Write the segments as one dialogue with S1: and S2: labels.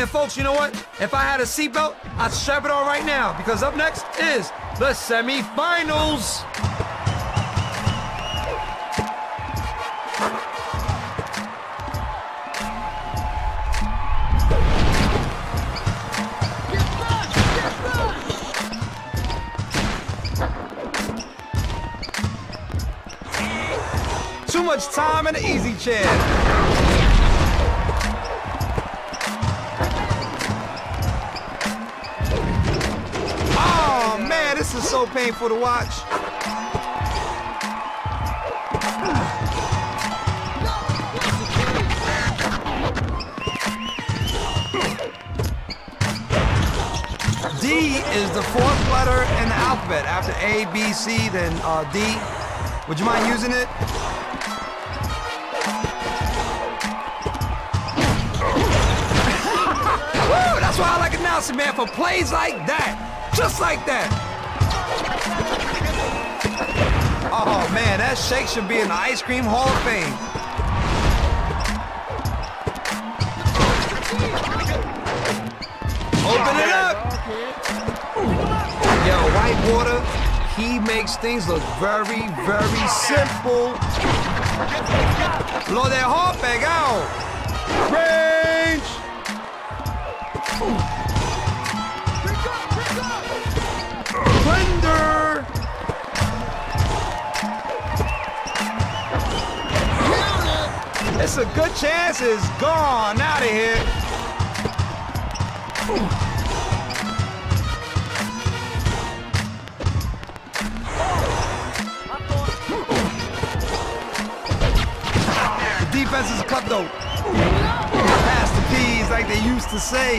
S1: And folks, you know what? If I had a seatbelt, I'd strap it on right now, because up next is the semifinals. Too much time in the easy chair. Oh man, this is so painful to watch. D is the fourth letter in the alphabet. After A, B, C, then D. Would you mind using it? Woo, that's why I like announcing, man, for plays like that. Just like that. Oh, man, that shake should be in the Ice Cream Hall of Fame. Open it up. Yo, Whitewater, he makes things look very, very simple. Blow that heart back out. Range. Blender. It's a good chance it's gone out of here. The defense is a cutthroat. Pass the P's like they used to say.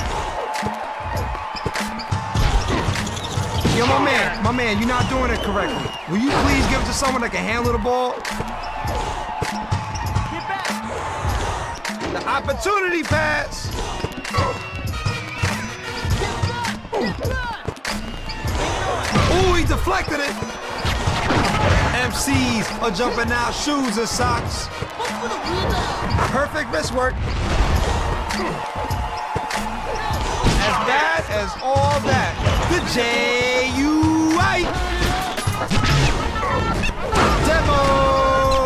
S1: Yo, my man, you're not doing it correctly. Will you please give it to someone that can handle the ball? The opportunity pass. Ooh, he deflected it. MCs are jumping out, shoes and socks. Perfect wrist work. As bad as all that. The J-U-I. Demo.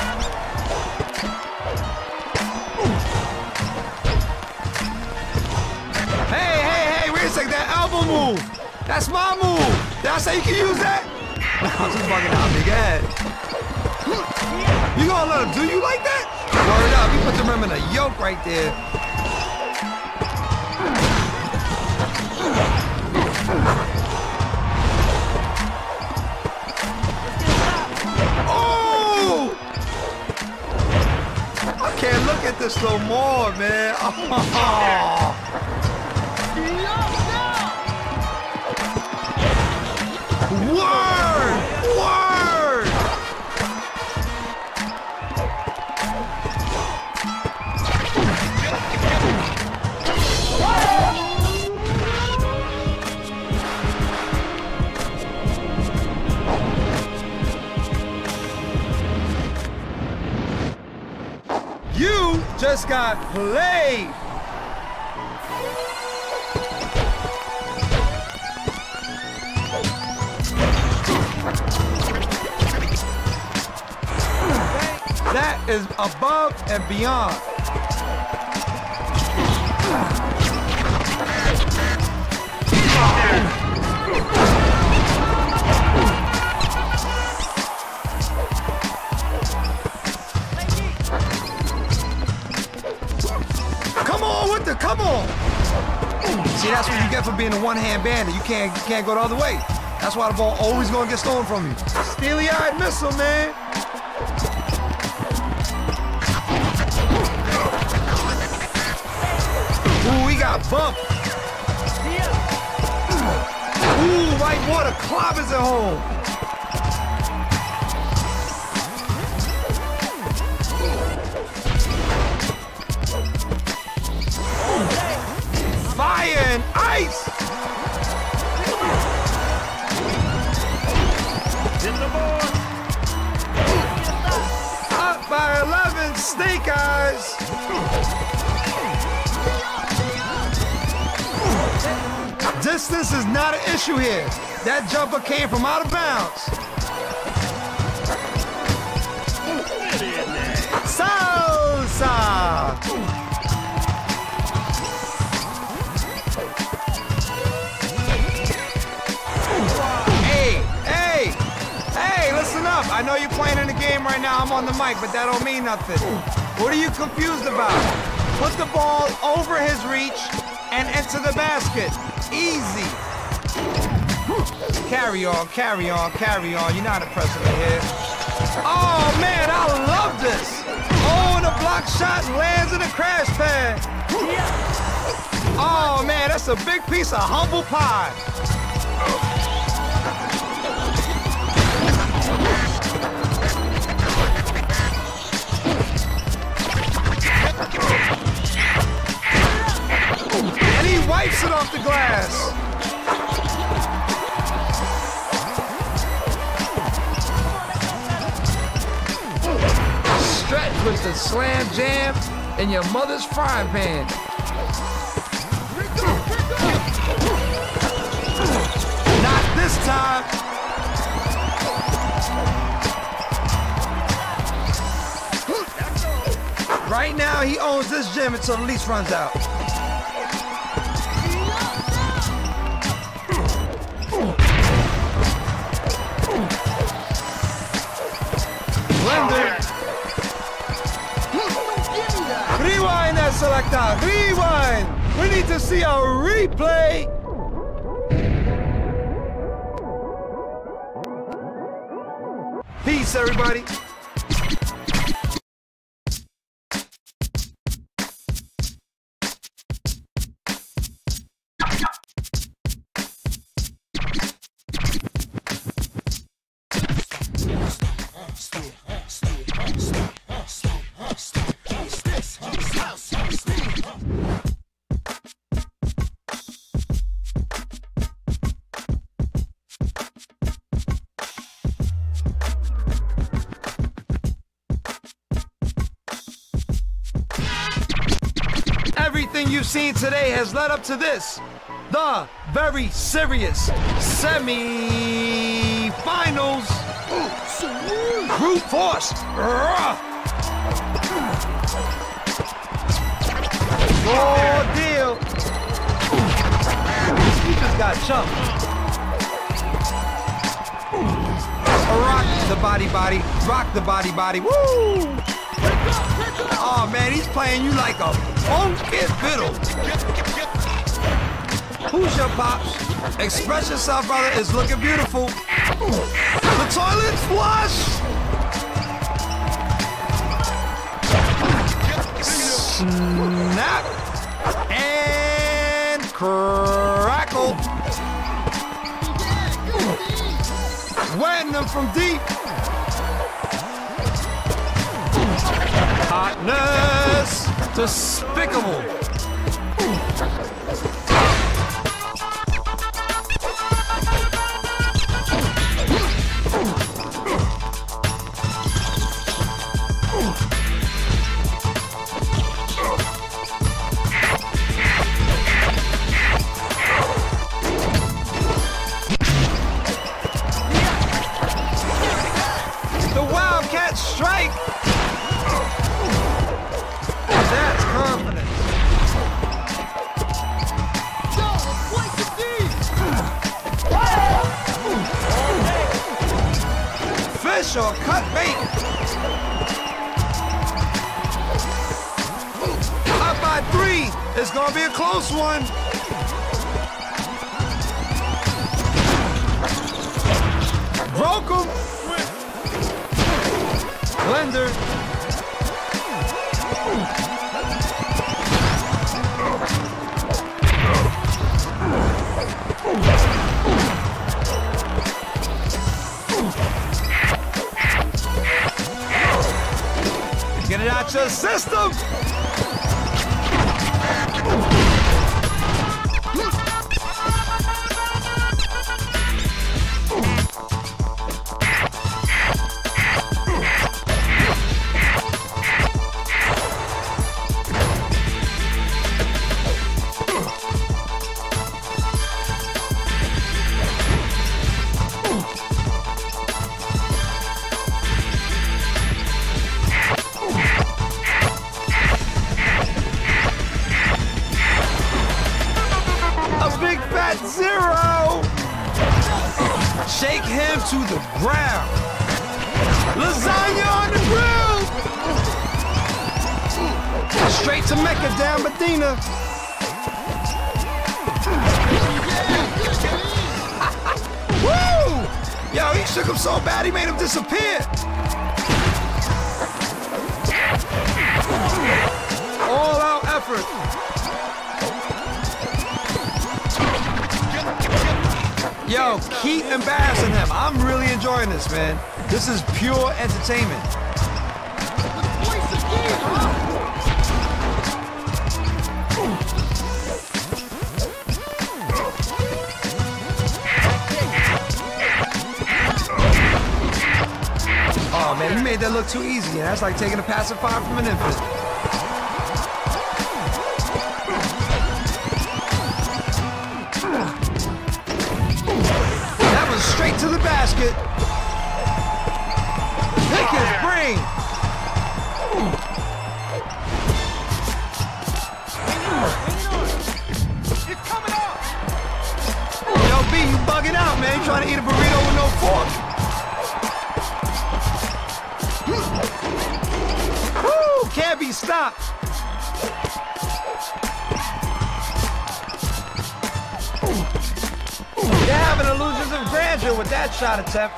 S1: Hey, wait a second, that elbow move. That's my move. Did I say you can use that? I'm just bugging out, big head. You gonna let him do you like that? Word up, you put the rim in a yoke right there. Oh! I can't look at this no more, man. Oh. Word! Word! You just got played! That is above and beyond. Come on! See, that's what you get for being a one-hand bandit. You can't go the other way. That's why the ball always gonna get stolen from you. Steely-eyed missile, man. Ooh, he got bumped. Ooh, Whitewater clobbers at home. Fire and ice! Up by 11, Snake Eyes! Distance is not an issue here. That jumper came from out of bounds. Salsa! Hey, listen up. I know you're playing in the game right now. I'm on the mic, but that don't mean nothing. What are you confused about? Put the ball over his reach and into the basket. Easy. Carry on, carry on, carry on. You're not impressing me here. Oh, man, I love this. Oh, and a block shot lands in a crash pad. Oh, man, that's a big piece of humble pie. And he wipes it off the glass. Stretch with the slam jam in your mother's frying pan. Not this time. Right now, he owns this gym until the lease runs out. Blender. Rewind that selector. Rewind. We need to see a replay. Peace, everybody. Everything you've seen today has led up to this. The very serious semi-finals. Brute force. Raw deal. You just got chumped. Rock the body. Rock the body. Woo! Oh man, he's playing you like a funky fiddle. Who's your pops? Express yourself, brother. It's looking beautiful. The toilet flush. Snap and crackle. Wetting them from deep. Hotness despicable. The Wildcat strike. That's confidence. Fish or cut bait. Up by 3. It's gonna be a close one. Broke him. Blender. Get it out your system. to the ground. Lasagna on the grill. Straight to Mecca, down Medina. Woo! Yo, he shook him so bad he made him disappear. All out effort. Yo, keep embarrassing him. I'm really enjoying this, man. This is pure entertainment. Oh, man, you made that look too easy. That's like taking a pacifier from an infant. That was straight to the basket. Pick his brain. It's coming up. Yo, B, you bugging out, man. You trying to eat a burrito with no fork. Woo! Can't be stopped. You're having illusions of grandeur with that shot attempt.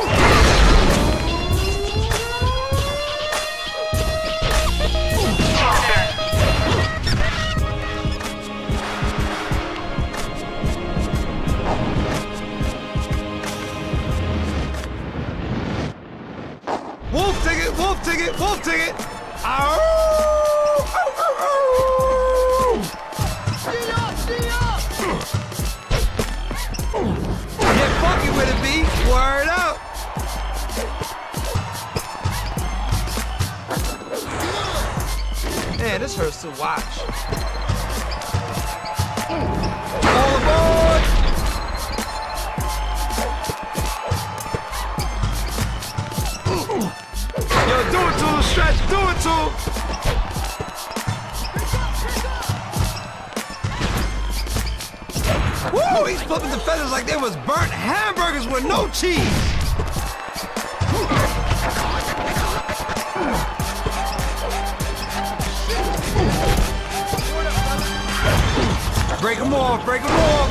S1: Wolf ticket, wolf ticket, wolf ticket. Ow! Ow, ow, ow. Get funky with it, B. Word up. Man, this hurts to watch. All aboard! Yo, do it to him, Stretch. Do it to him. Woo! He's flipping the feathers like they was burnt hamburgers with no cheese. Break them off, break them off.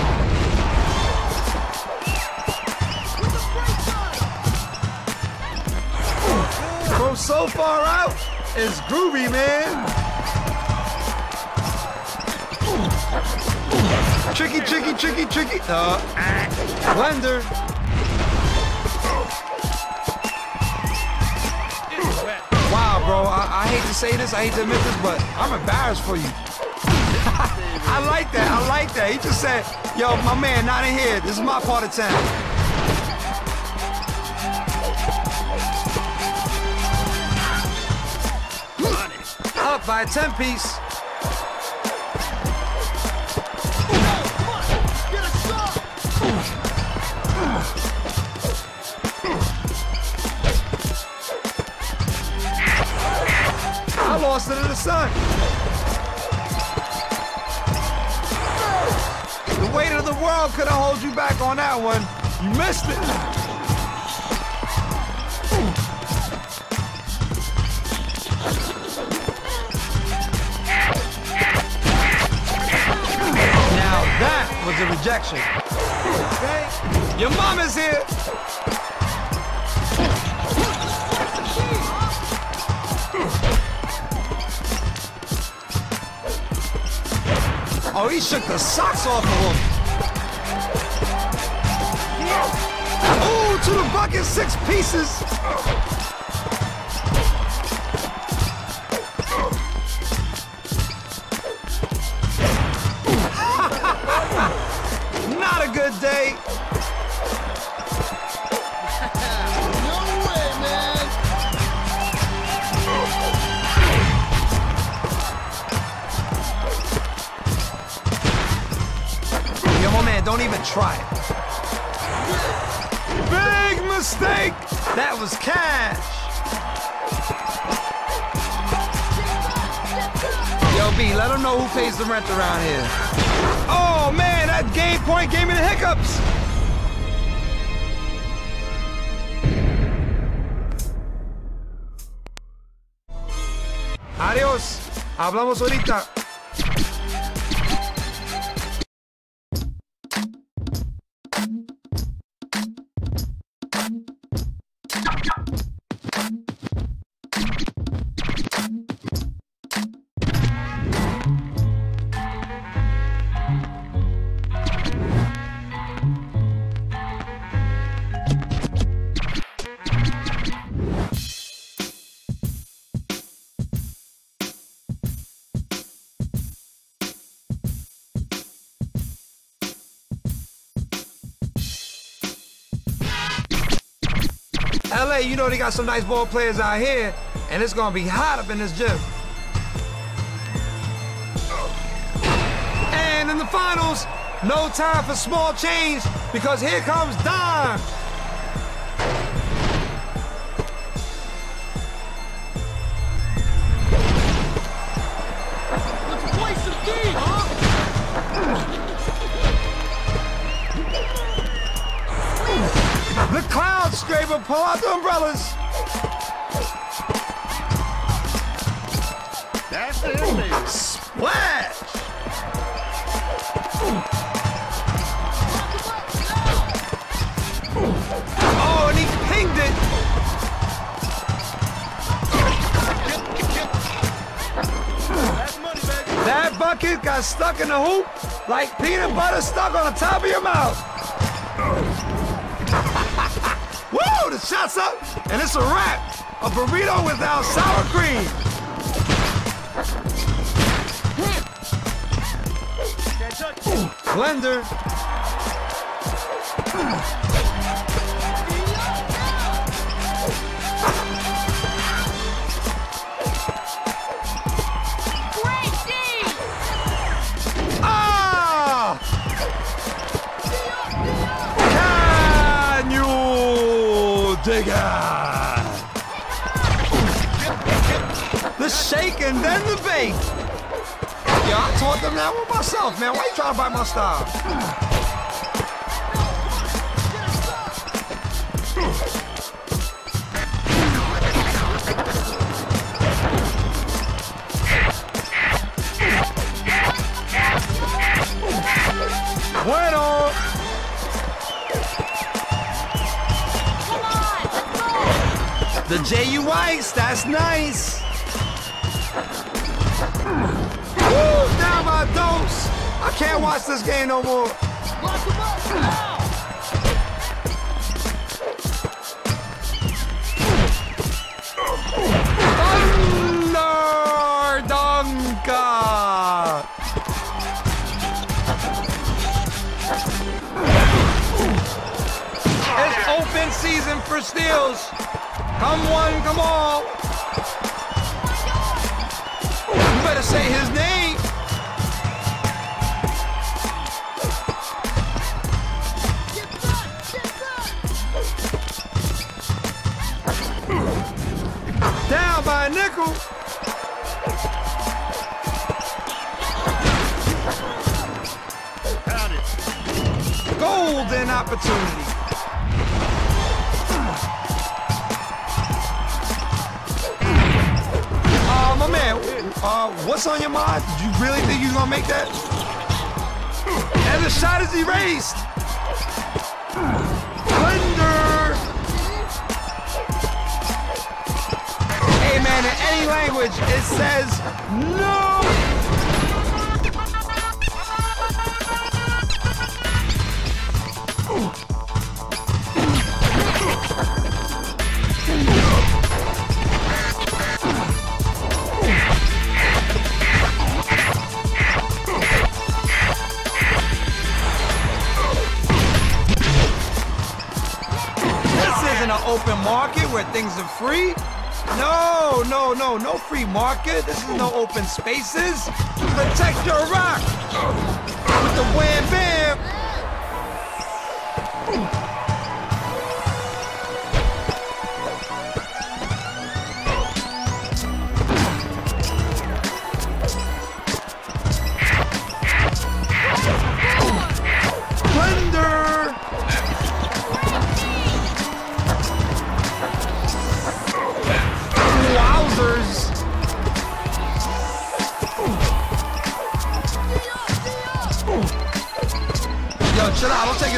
S1: From so far out, it's groovy, man. Tricky, tricky, tricky, tricky. Blender. Wow, bro, I hate to say this, I hate to admit this, but I'm embarrassed for you. I like that, I like that. He just said, yo, my man, not in here. This is my part of town. Up by a 10-piece. I lost it in the sun. The weight of the world could have held you back on that one. You missed it. Now that was a rejection. Okay? Your mama's here. Oh, he shook the socks off of him. Ooh, to the bucket, 6 pieces. Not a good day.
S2: No way, man.
S1: Yo, my man, don't even try it. Big mistake. That was cash. Yo, B, let them know who pays the rent around here. Oh, man, that game point gave me the hiccups. adiós. Hablamos ahorita. LA, you know they got some nice ball players out here, and it's gonna be hot up in this gym. And in the finals, no time for small change because here comes Don.
S2: Let's play some D, huh?
S1: The cloud scraper, pull out the umbrellas.
S2: That's the innovator.
S1: Splash! Oh, and he pinged it.
S2: That's money, baby.
S1: That bucket got stuck in the hoop like peanut butter stuck on the top of your mouth. Woo! The shot's up, and it's a wrap. A burrito without sour cream.
S2: Can't touch it.
S1: Blender.
S3: Great D!
S1: Ah! Can you dig it? The shake and then the bake. Yo, I taught them that with myself, man. Why you trying to bite my style? Bueno.
S3: Come on, let's go!
S1: The J.U. Whites, that's nice. Woo, down my dose. I can't watch this game no more.
S2: Lock him up now.
S1: Thunder Dunker. It's open season for steals. Come one, come all. You better say his name.
S2: Get back, get back.
S1: Down by a nickel.
S2: Got it.
S1: Golden opportunity. My man, what's on your mind? Did you really think you was gonna make that? And the shot is erased. Blender. Hey man, in any language, it says no. An open market where things are free? No free market. This is no open spaces. Protect your rock with the wham bam.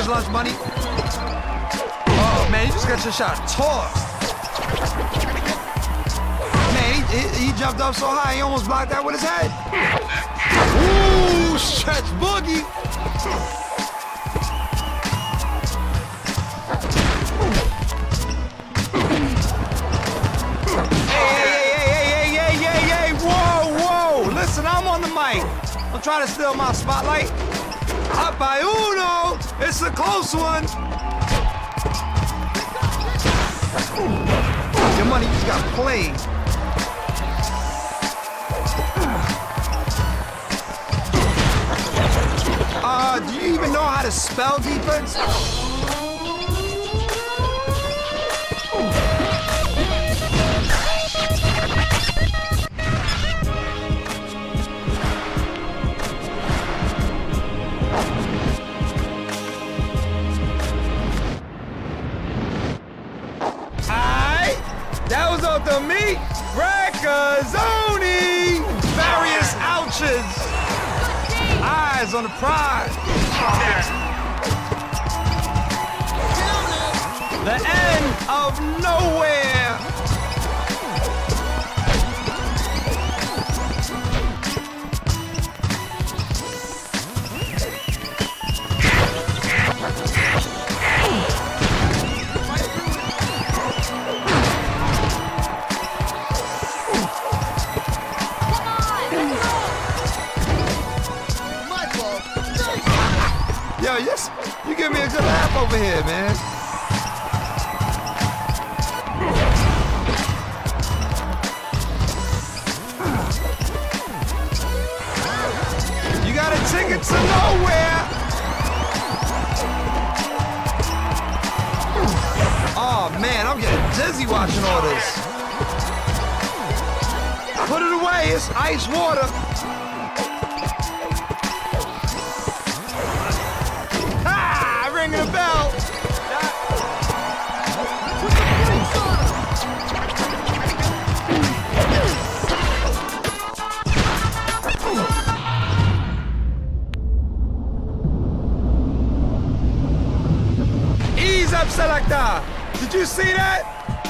S1: his lunch money. Oh, man, you just got your shot tossed. Man, he jumped up so high, he almost blocked that with his head. Ooh, stretch boogie. Hey, whoa. Listen, I'm on the mic. Don't try to steal my spotlight. Up by uno. It's a close one. Your money just got played. Do you even know how to spell defense? That was off the meat. Raccazzoni. Various ouches. Eyes on the prize. The end of nowhere. Yo, yes, you give me a good laugh over here, man. You got a ticket to nowhere. Oh, man, I'm getting dizzy watching all this. Put it away, it's ice water. Ringing the bell. Ease up, Selecta. Did you see that?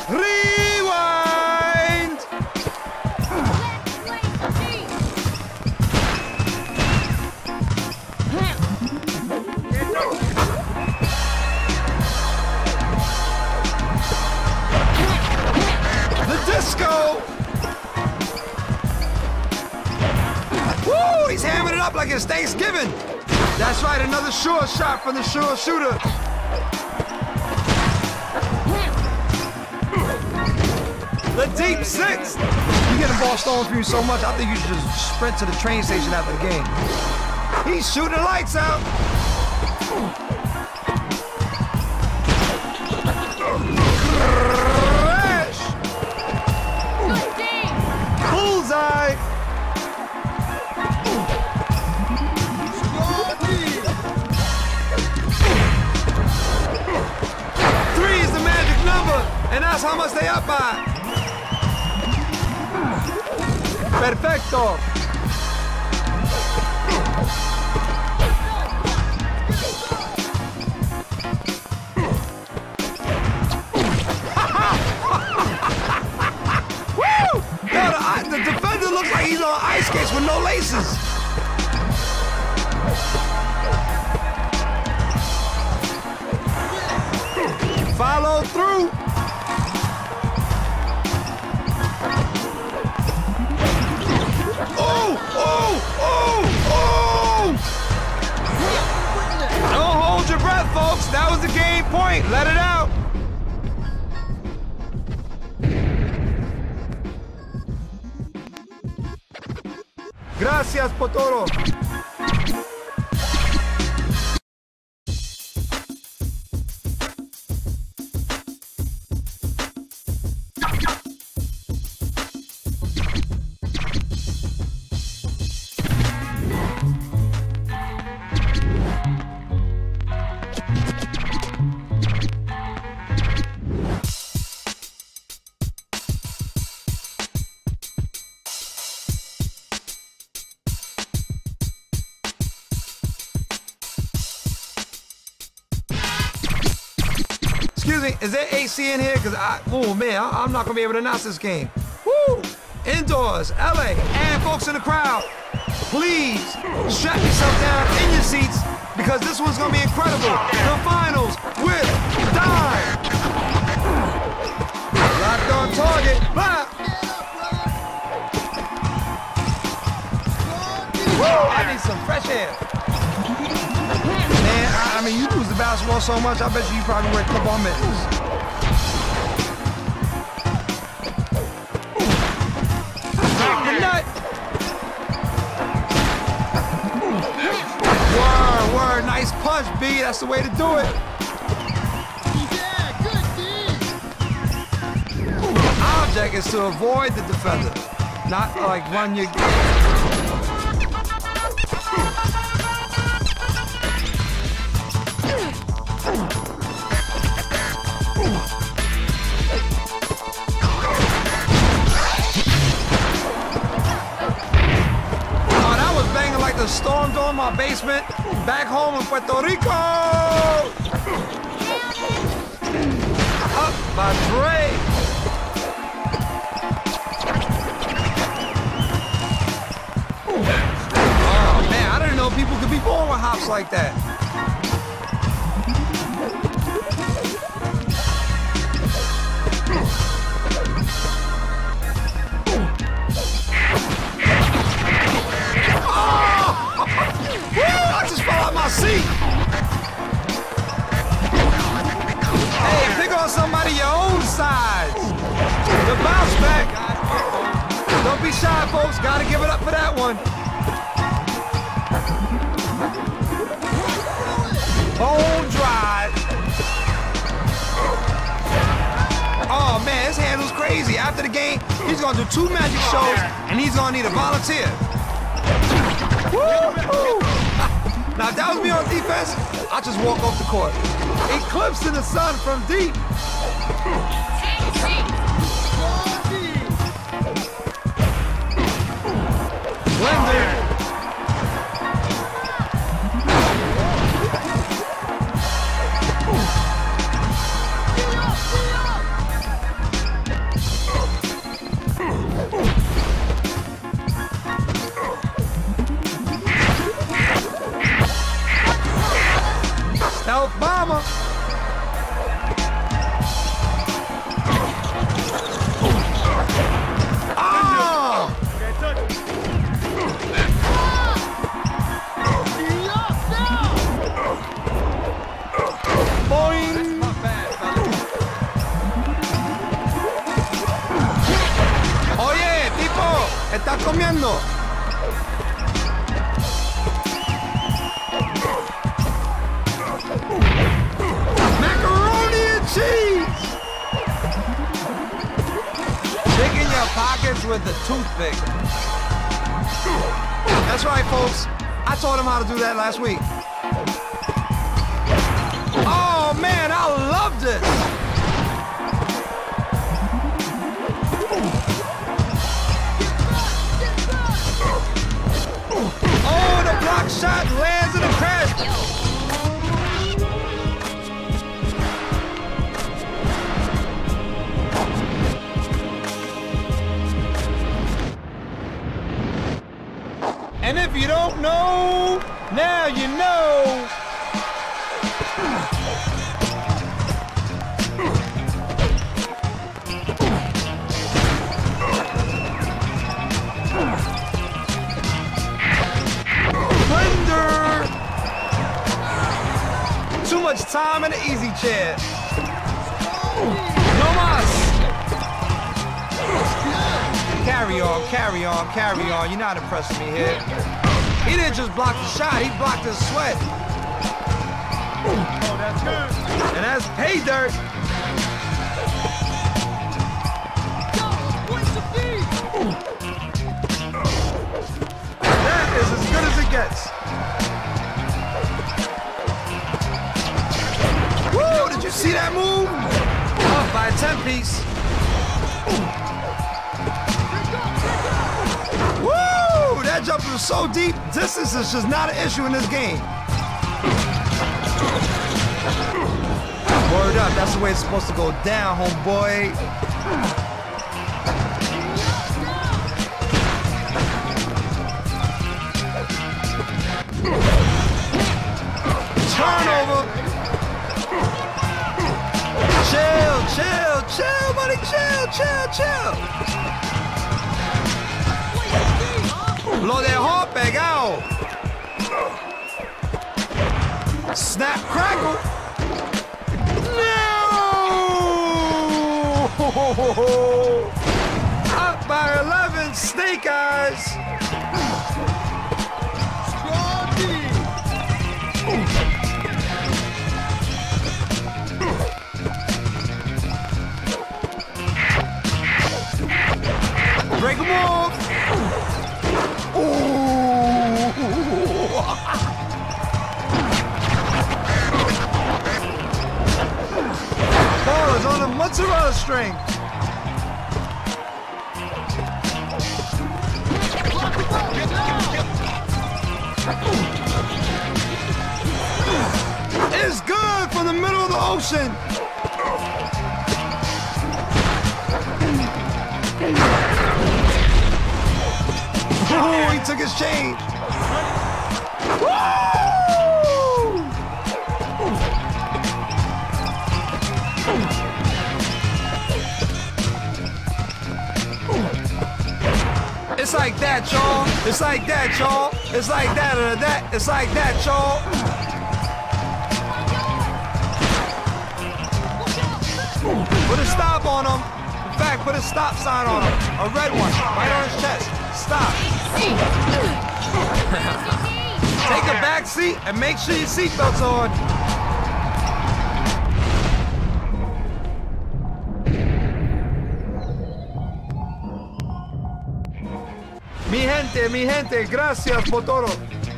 S1: Rewind. Disco! Woo! He's hamming it up like it's Thanksgiving. That's right, another sure shot from the sure shooter. The deep six. You get the ball stolen from you so much, I think you should just sprint to the train station after the game. He's shooting the lights out. Bullseye! Three is the magic number, and that's how much they up by. Perfecto. The defender looks like he's on ice skates with no laces. Follow through. Oh! Don't hold your breath, folks. That was the game point. Let it out. Gracias, Potoro. Is there AC in here? Because oh man, I'm not gonna be able to announce this game. Woo! Indoors, LA, and folks in the crowd, please strap yourself down in your seats because this one's gonna be incredible. The finals with Dime. Locked on target. Blah. Woo! I need some fresh air. Man, I mean, you lose the basketball so much, I bet you probably wear football mittens. Knock the nut. Word, nice punch, B. That's the way to do it.
S2: Yeah, good D.
S1: The object is to avoid the defender, not like run your... The storm door in my basement, back home in Puerto Rico. Up by Dre. Oh man, I didn't know people could be born with hops like that. Seat. Hey, pick on somebody your own size. The bounce back. Don't be shy, folks. Gotta give it up for that one. Bone dry. Oh man, his handle's crazy. After the game, he's gonna do 2 magic shows, and he's gonna need a volunteer. Woo-hoo. Now, if that was me on defense, I'll just walk off the court. Eclipse in the sun from deep. Blender. Stealth bomber. Oh! Boing. Oye, tipo, ¿estás comiendo? Pockets with the toothpick. That's right, folks. I taught him how to do that last week. Oh, man, I love this. Oh, the block shot lands in the crash. And if you don't know, now you know. Blender! Too much time in the easy chair. No mas. Carry on, carry on, carry on. You're not impressing me here. He didn't just block the shot, he blocked his sweat.
S2: Oh, that's good.
S1: And that's pay dirt. That is as good as it gets. Woo, did you see that move? Up by a 10-piece. Woo! That jumper was so deep, distance is just not an issue in this game. Word up, that's the way it's supposed to go down, homeboy. Turnover. Chill, buddy, chill. Blow that heart back out. Snap, crackle. No! Up by 11, Snake Eyes.
S2: Strong D.
S1: Break them off. Ooh. Ball is on a mozzarella string. It's good from the middle of the ocean. Oh, he took his change. Woo! It's like that, y'all. It's like that, y'all. It's like that or that. It's like that, y'all. Put a stop on him. In fact, put a stop sign on him. A red one, right on his chest. Stop. Take a back seat and make sure your seatbelt's on. Mi gente, gracias por todo.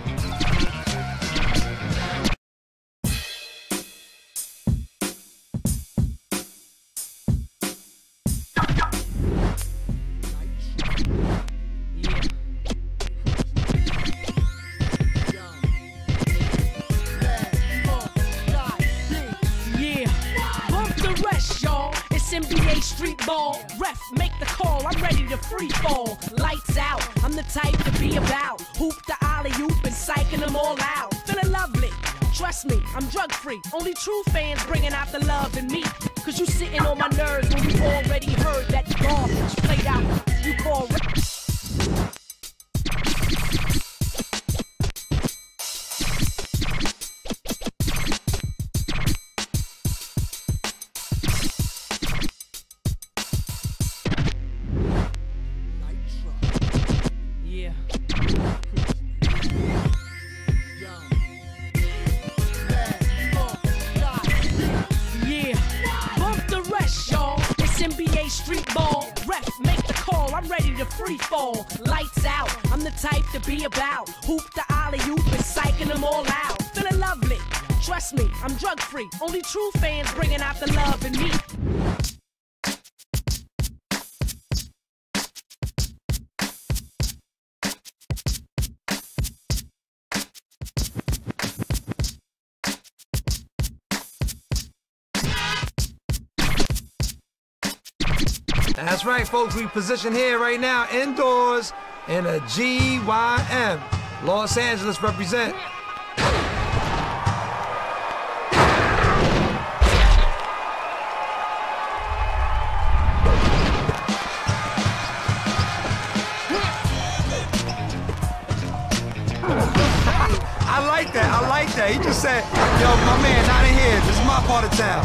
S4: NBA street ball, ref, make the call, I'm ready to free fall. Lights out, I'm the type to be about. Hoop the alley-oop and psyching them all out. Feeling lovely, trust me, I'm drug-free. Only true fans bringing out the love in me. Cause you sitting on my nerves when you already heard that garbage played out. You call street ball, ref, make the call, I'm ready to free fall. Lights out, I'm the type to be about. Hoop the alley-oop and psyching them all out. Feeling lovely, trust me, I'm drug-free. Only true fans bringing out the love in me.
S1: That's right, folks. We position here right now indoors in a GYM. Los Angeles represent. I like that. He just said, yo, my man, not in here. This is my part of town.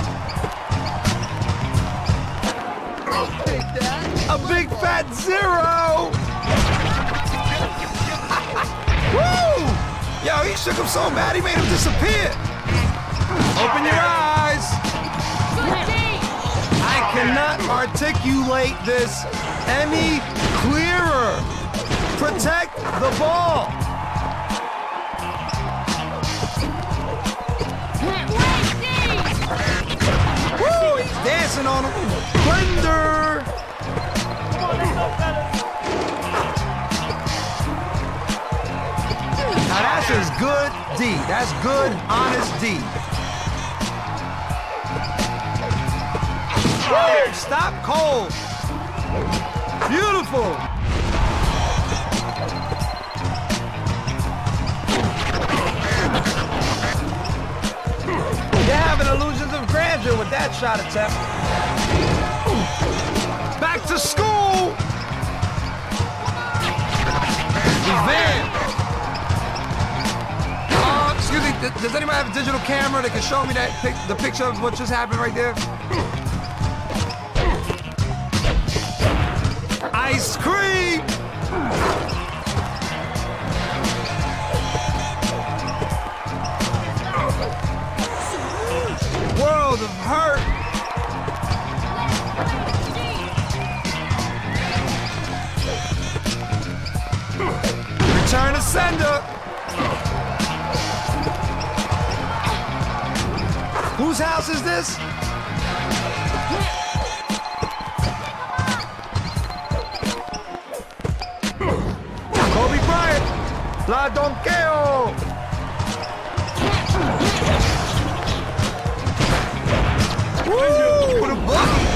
S1: A big fat zero! Woo! Yo, he shook him so bad he made him disappear. Open your eyes. I cannot articulate this any clearer. Protect the ball. Woo! He's dancing on him. Blender! Now that's just good D. That's good, honest D. Woo! Stop cold. Beautiful. You're having illusions of grandeur with that shot attempt. Back to school. Van. Excuse me, does anybody have a digital camera that can show me that the picture of what just happened right there? Ice cream! World of hurt! Return to sender! Whose house is this? Kobe Bryant! La Donkeo! Woo! What a bucket!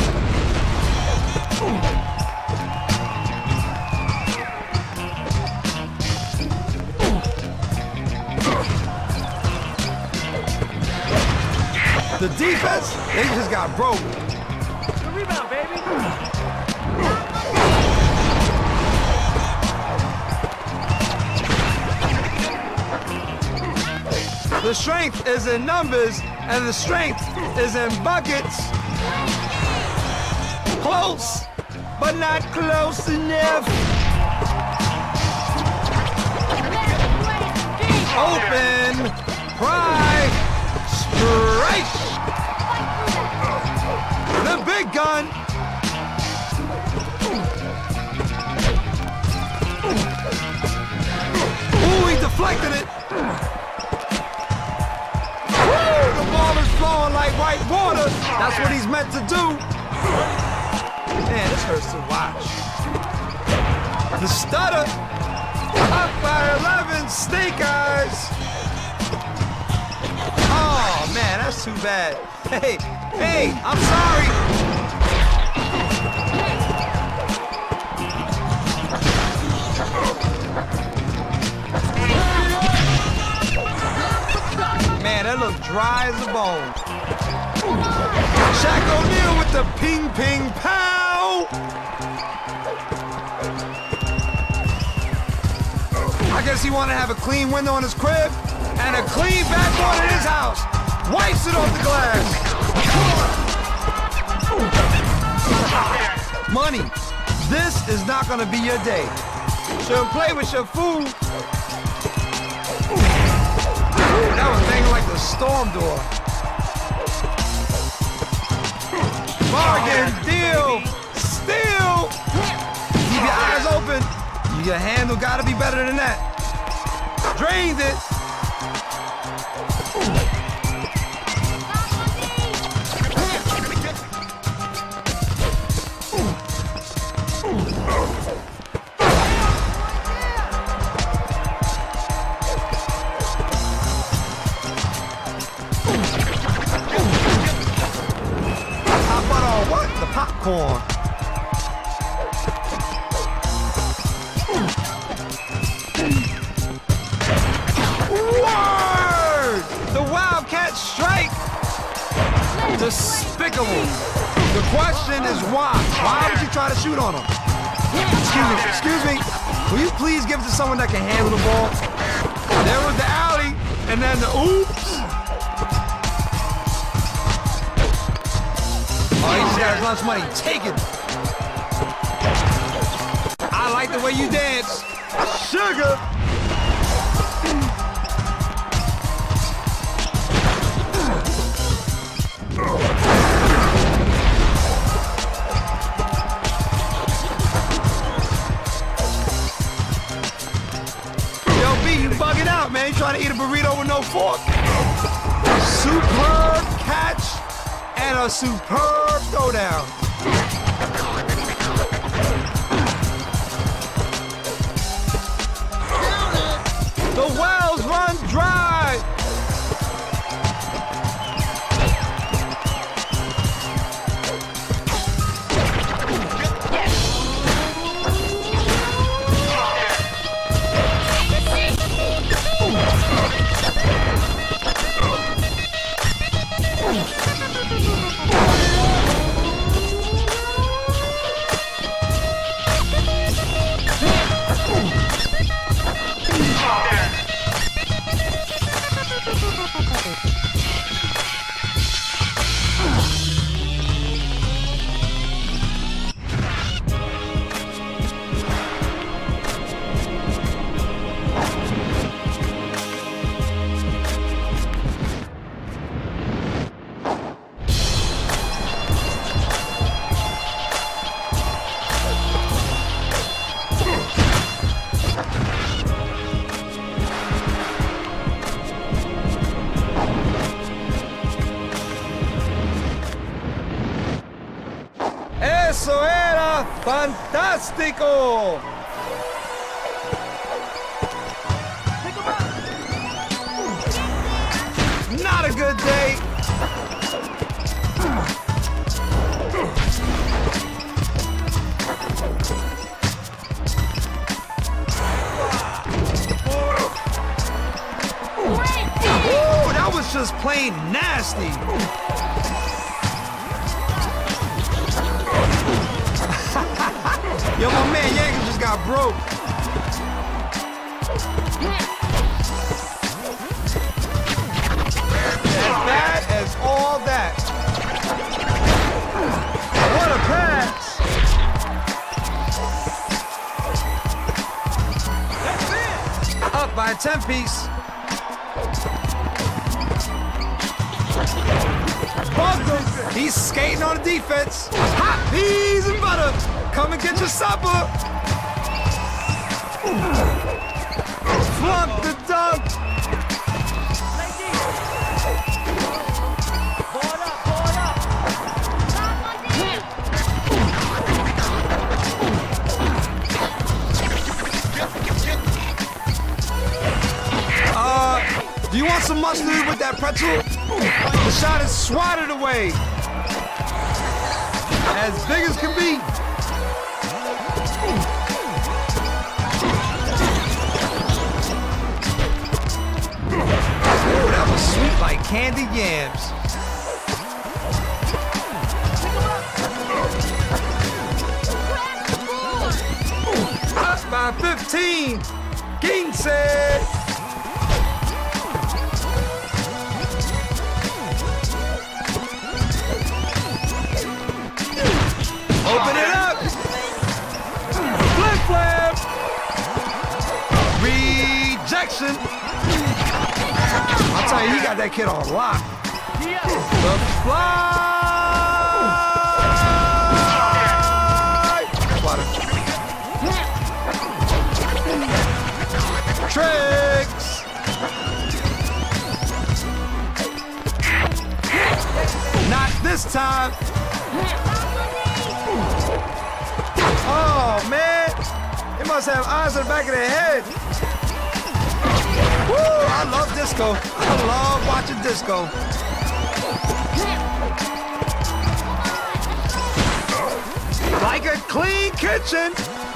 S1: The defense, they just got broke.
S5: Good rebound, baby.
S1: The strength is in numbers, and the strength is in buckets. Close, but not close enough. Open, pry, strike. The big gun. Ooh, he deflected it. The ball is flowing like white water. That's what he's meant to do. Man, this hurts to watch. The stutter. Up by 11, snake eyes. Oh, man, that's too bad. Hey, I'm sorry. Man, that looks dry as a bone. Shaq O'Neal with the ping, ping, pow! I guess he wanted to have a clean window in his crib and a clean backboard in his house. Wipes it off the glass. Money, this is not gonna be your day. Shouldn't play with your food. That was banging like the storm door. Bargain, deal, steal. Keep your eyes open. Your handle gotta be better than that. Drained it. How about all what? The popcorn. Word! The Wildcat strike! Despicable. The question is why? Why would you try to shoot on him? Excuse me. Will you please give it to someone that can handle the ball? There was the alley, and then the oops. Oh, he just got his lunch money. Take it. I like the way you dance. Sugar. You bugging out, man. You trying to eat a burrito with no fork? Superb catch and a superb throwdown. The wells run dry. Eso era fantástico! Not a good day. Ooh, that was just plain nasty. Yo, my man Yankee just got broke. As bad as all that. What a pass! Up by a 10-piece. Bumped him. He's skating on the defense. Hot peas and butter. Come and get your supper. Flunk the dunk. Do you want some mustard with that pretzel? The shot is swatted away. As big as can be. Ooh, that was sweet like candied yams. Up by 15. 15. Open it up! Flip flap! Rejection! I'll tell you, he got that kid on lock. The fly! Tricks! Not this time! Oh, man. They must have eyes on the back of their head. Woo, I love disco. I love watching disco. Like a clean kitchen.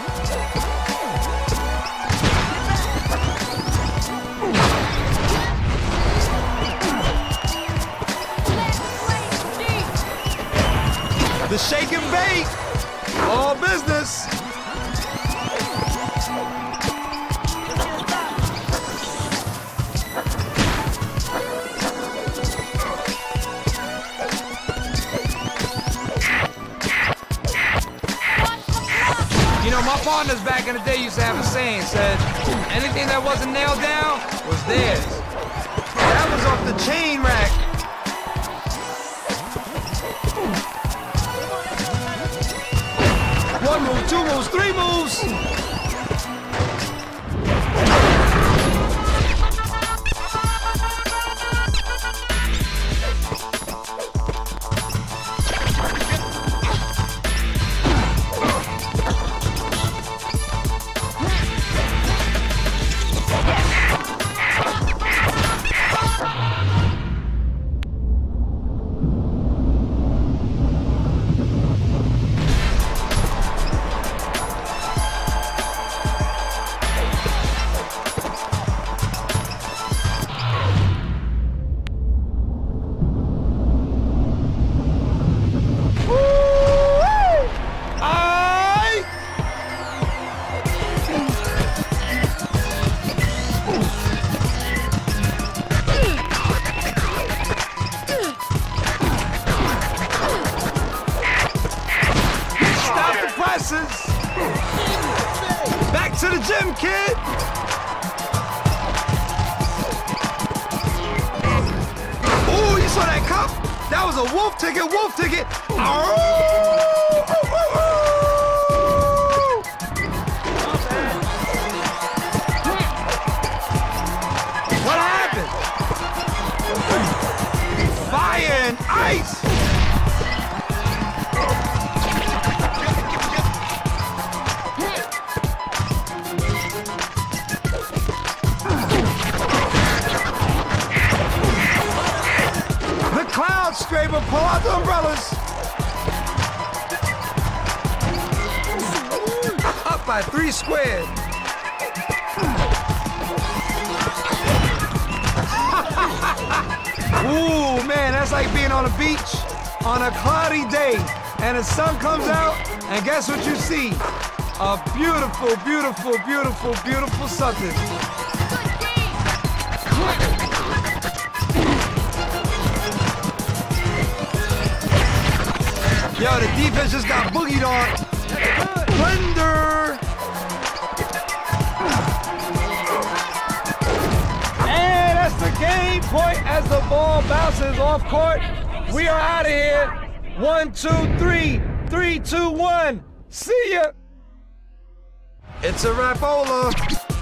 S1: The shake and bake. All business. You know, my partners back in the day used to have a saying, said, anything that wasn't nailed down was theirs. That was off the chain rack. One move, two moves, three moves. Back to the gym, kid! Ooh, you saw that cup? That was a wolf ticket, wolf ticket! Oh! What happened? Fire and ice! the umbrellas. Up by 3 squared. Ooh, man, that's like being on a beach on a cloudy day, and the sun comes out, and guess what you see? A beautiful, beautiful, beautiful, beautiful something. Yo, the defense just got boogied on. Blender! And that's the game point as the ball bounces off court. We are out of here. 1, 2, 3. 3, 2, 1. See ya. It's a rapola.